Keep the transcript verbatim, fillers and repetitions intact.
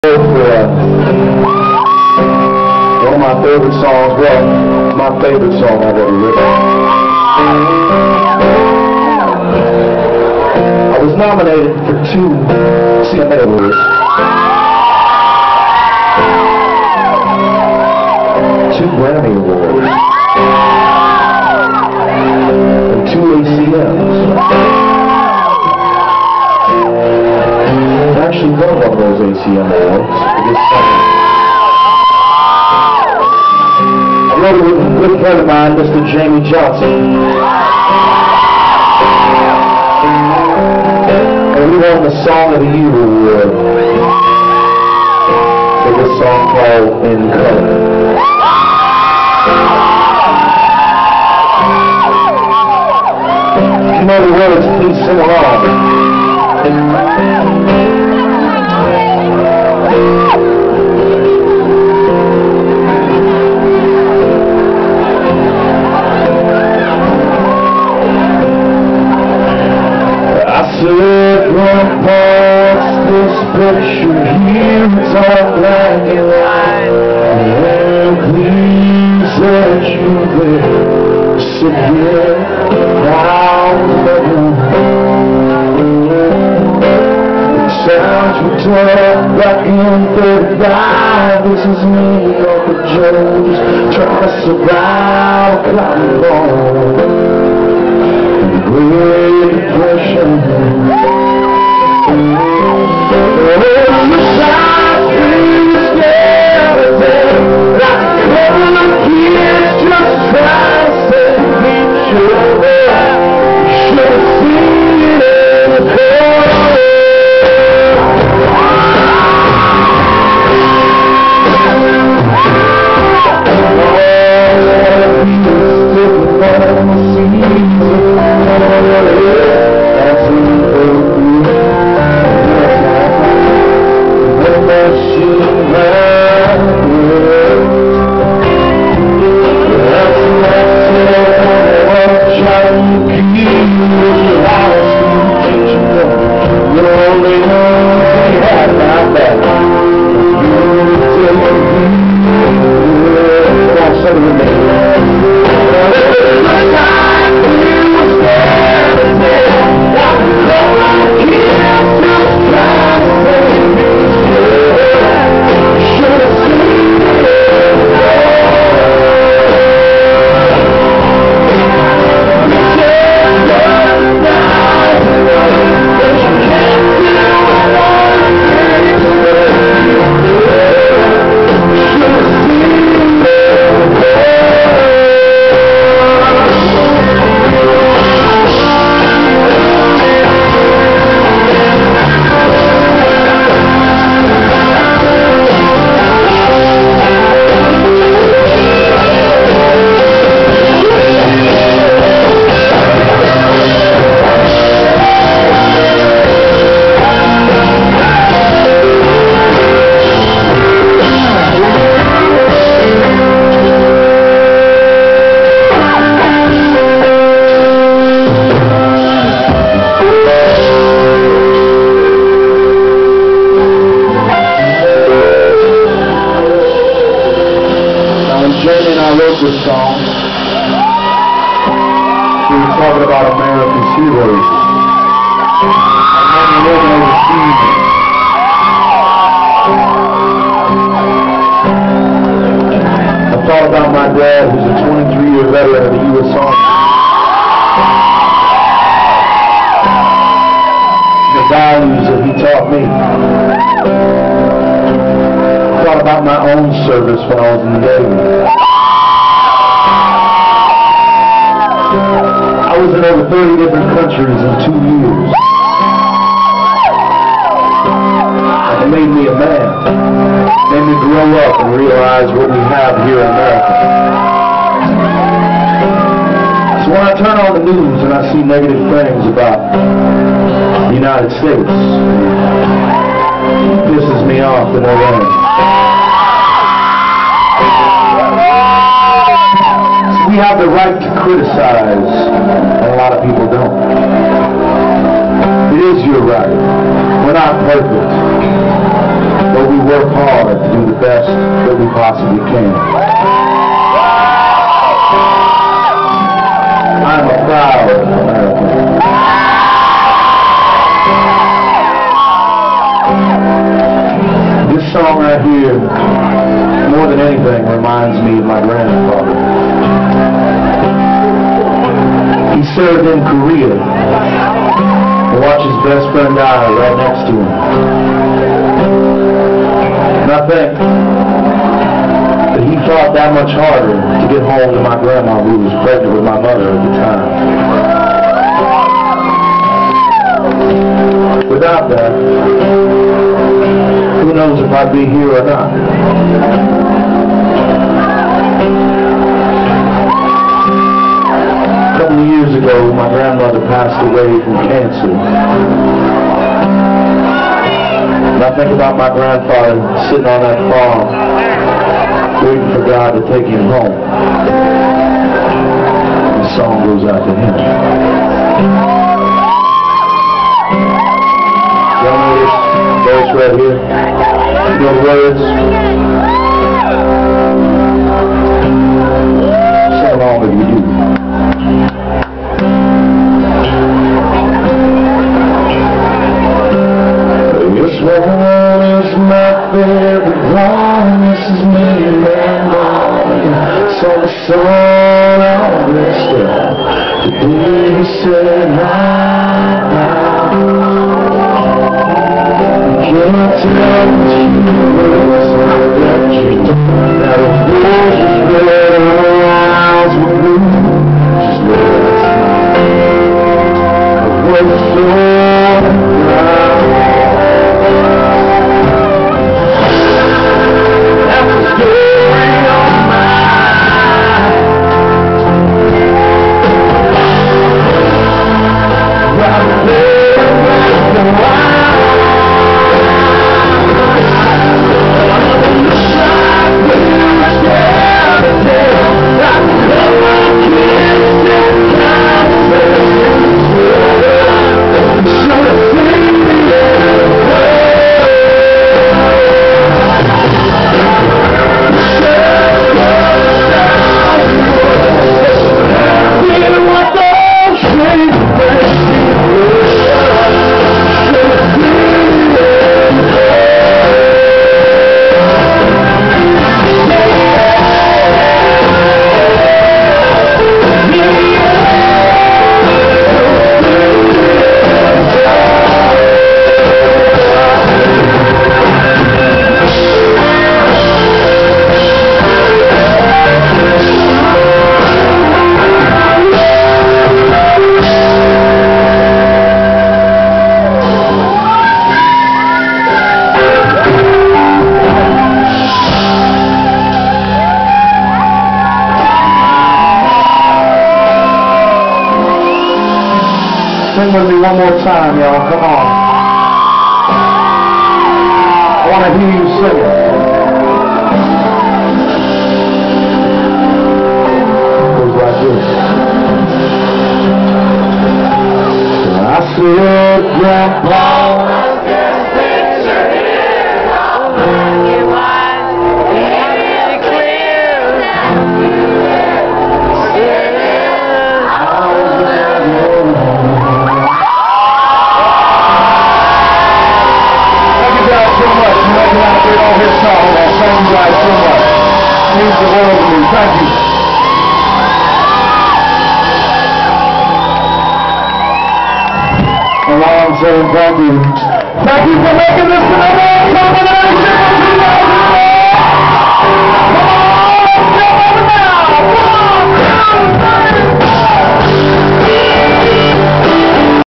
For uh, one of my favorite songs, well, my favorite song I've ever written. I was nominated for two C M A awards, two Grammy awards, and two A C Ms. I actually won one of those A C M awards for this song. I wrote it with a good friend of mine, Mister Jamie Johnson. And we won the Song of the Year award for this song called In Color. If you know the words, please sing along. Picture here, it's all black and white. And please let you there, so get out the room. It sounds we talk back in thirty-five. This is me, Uncle Joe's, trying to survive a cotton ball. The Great Depression. Jamie and I wrote this song. We were talking about America's heroes. And men and women overseas. I thought about my dad, who's a twenty-three year veteran of the U S Army. The values that he taught me. I thought about my own service when I was in the Navy. I was in over thirty different countries in two years. It made me a man. It made me grow up and realize what we have here in America. So when I turn on the news and I see negative things about the United States, it pisses me off to no end. We have the right to criticize, and a lot of people don't. It is your right. We're not perfect, but we work hard to do the best that we possibly can. I'm a proud American. This song right here, more than anything, reminds me of my grandfather. He served in Korea and watched his best friend die right next to him. And I think that he fought that much harder to get home to my grandma, who was pregnant with my mother at the time. Without that, who knows if I'd be here or not. A couple of years ago, my grandmother passed away from cancer. And I think about my grandfather sitting on that farm, waiting for God to take him home. The song goes out to him. Y'all know this verse right here? You know the words? Sing along if you do. This one is my favorite one. This is me and mine. So the song on this stuff. The day he said right now. Can I tell you words that you that a voice was red and her eyes were blue? Just let us know. I was so proud. That's the story of mine. Right there with the wine. Sing with me one more time, y'all. Come on. I want to hear you sing it. It goes like this. I said, Grandpa, means the world to me. Thank you. And while I'm saying thank you, thank you for making this the number one combination.